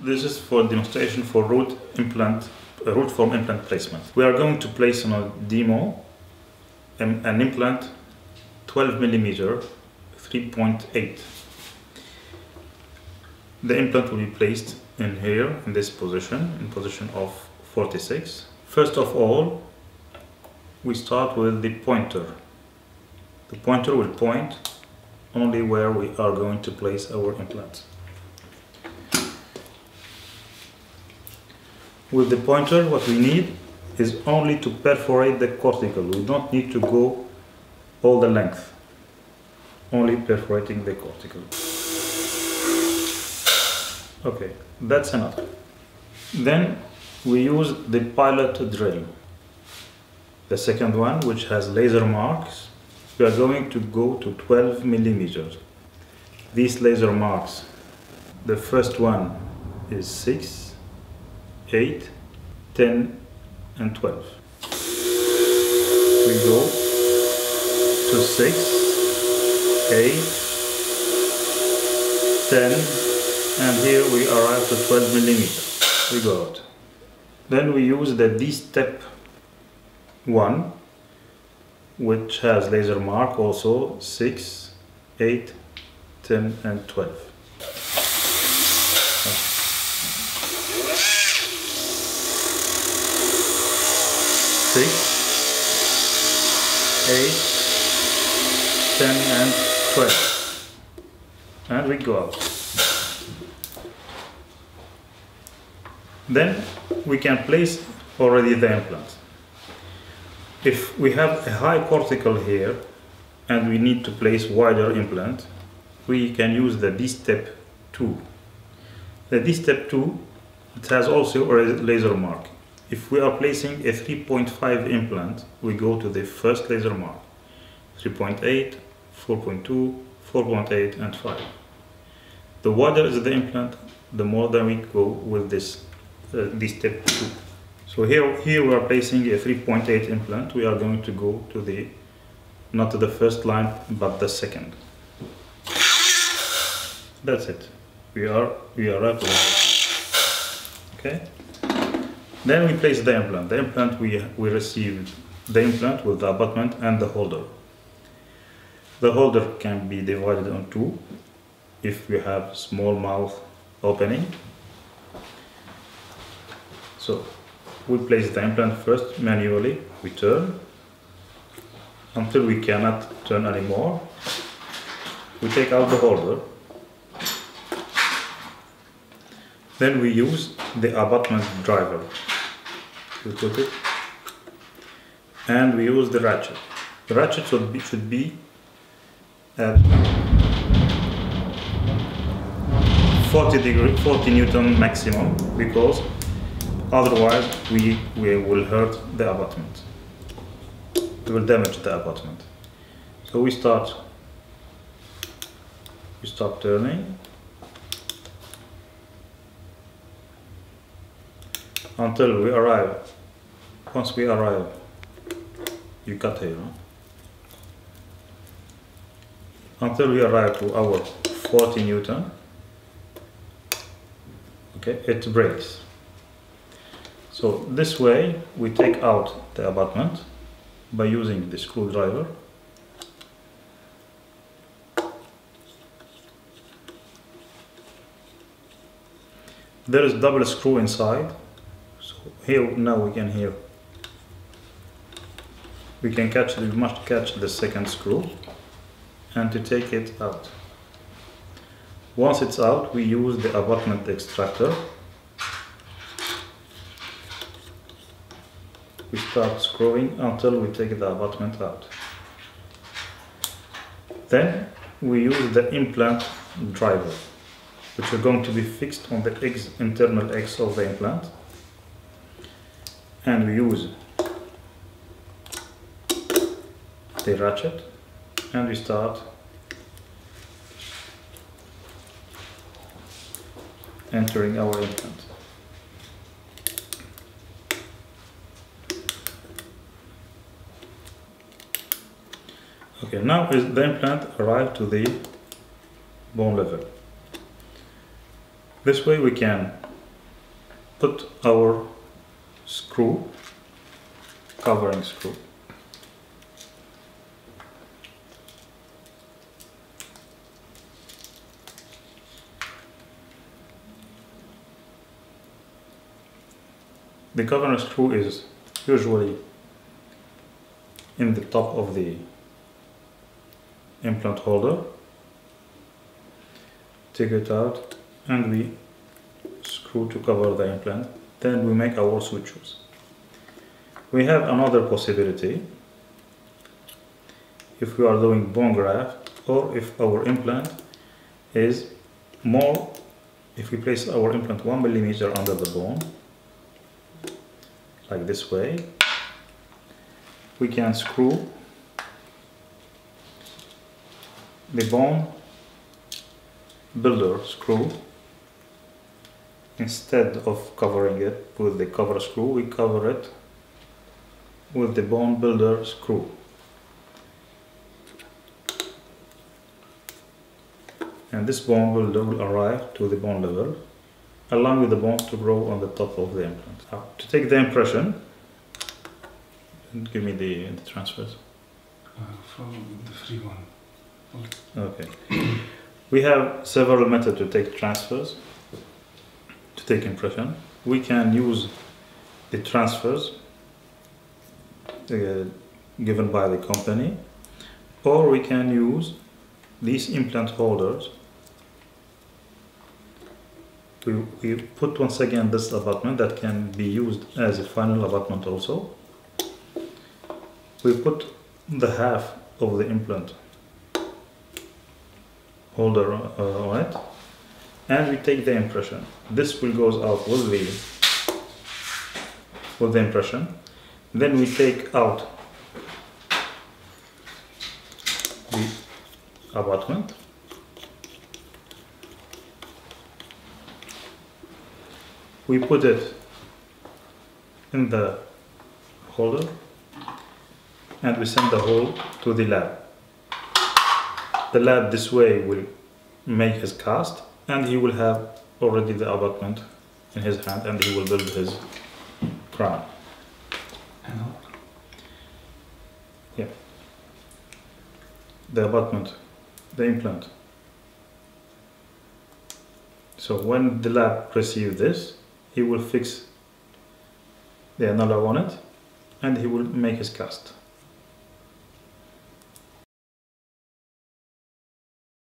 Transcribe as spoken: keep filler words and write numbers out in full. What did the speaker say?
This is for demonstration for root implant, uh, RootForm implant placement. We are going to place on a demo an, an implant twelve millimeter, three point eight. The implant will be placed in here, in this position, in position of forty-six. First of all, we start with the pointer. The pointer will point only where we are going to place our implant. With the pointer, what we need is only to perforate the cortical. We don't need to go all the length, only perforating the cortical. Okay, that's enough. Then we use the pilot drill. The second one, which has laser marks, we are going to go to twelve millimeters. These laser marks, the first one is six, eight, ten and twelve. We go to six, eight, ten, and here we arrive to twelve millimeters. We go out. Then we use the D-step one, which has laser mark also six, eight, ten and twelve. six, eight, ten and twelve. And we go out. Then we can place already the implant. If we have a high cortical here and we need to place wider implant, we can use the D-step two. The D-step two, it has also a laser mark. If we are placing a three point five implant, we go to the first laser mark. three point eight, four point two, four point eight and five. The wider is the implant, the more than we go with this uh, D-step two. So here, here we are placing a three point eight implant. We are going to go to the, not to the first line, but the second. That's it. We are, we are up. Okay. Then we place the implant. The implant, we, we receive the implant with the abutment and the holder. The holder can be divided on two if we have small mouth opening. So we place the implant first manually. We turn until we cannot turn anymore. We take out the holder. Then we use the abutment driver. We put it, and we use the ratchet. The ratchet should be, should be at forty degree, forty newton maximum, because otherwise we, we will hurt the abutment. We will damage the abutment. So we start, we start turning until we arrive. Once we arrive, you cut here, huh? Until we arrive to our forty newton. Okay, it breaks. So this way we take out the abutment by using the screwdriver. There is double screw inside. So here now we can hear. We can catch. We must catch the second screw, and to take it out. Once it's out, we use the abutment extractor. We start screwing until we take the abutment out. Then we use the implant driver, which are going to be fixed on the X, internal X of the implant. And we use the ratchet and we start entering our implant. Okay, now is the implant arrived to the bone level. This way we can put our screw, covering screw. The covering screw is usually in the top of the implant holder. Take it out and we screw to cover the implant. Then we make our sutures. We have another possibility if we are doing bone graft, or if our implant is more, if we place our implant one millimeter under the bone, like this way, we can screw the bone builder screw. Instead of covering it with the cover screw, we cover it with the bone builder screw. And this bone builder will arrive to the bone level, allowing the bone to grow on the top of the implant. Now, to take the impression, give me the, the transfers. Uh, from the free one. Okay. Okay. We have several methods to take transfers, to take impression. We can use the transfers uh, given by the company, or we can use these implant holders. We, we put once again this abutment that can be used as a final abutment also. We put the half of the implant holder uh, on it, and we take the impression. This will goes out with the with the impression. Then we take out the abutment. We put it in the holder and we send the whole to the lab. The lab this way will make his cast, and he will have already the abutment in his hand, and he will build his crown. Yeah. The abutment, the implant. So when the lab receives this, he will fix the another on it, and he will make his cast.